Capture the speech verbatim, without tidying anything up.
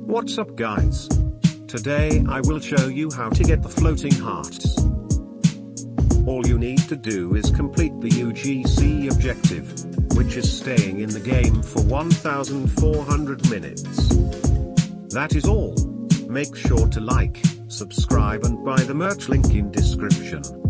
What's up guys? Today I will show you how to get the floating hearts. All you need to do is complete the U G C objective, which is staying in the game for one thousand four hundred minutes. That is all. Make sure to like, subscribe and buy the merch link in description.